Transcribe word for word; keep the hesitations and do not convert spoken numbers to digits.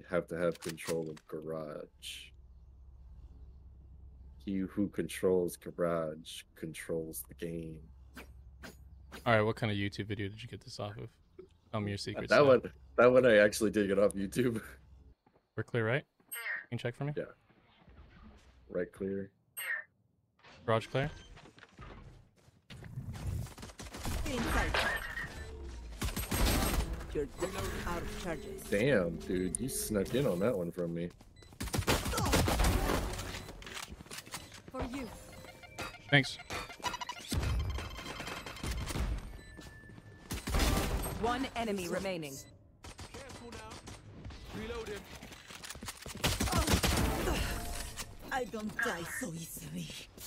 have to have control of garage. He who controls garage controls the game. All right, what kind of YouTube video did you get this off of? Tell me your secrets. That one, that one I actually did get off YouTube. We're clear, right? Can you check for me? Yeah. Right clear. Garage clear. You're out of charges. Damn, dude, you snuck in on that one from me. For you. Thanks. One enemy remaining. Careful now. Reload him. I don't die so easily.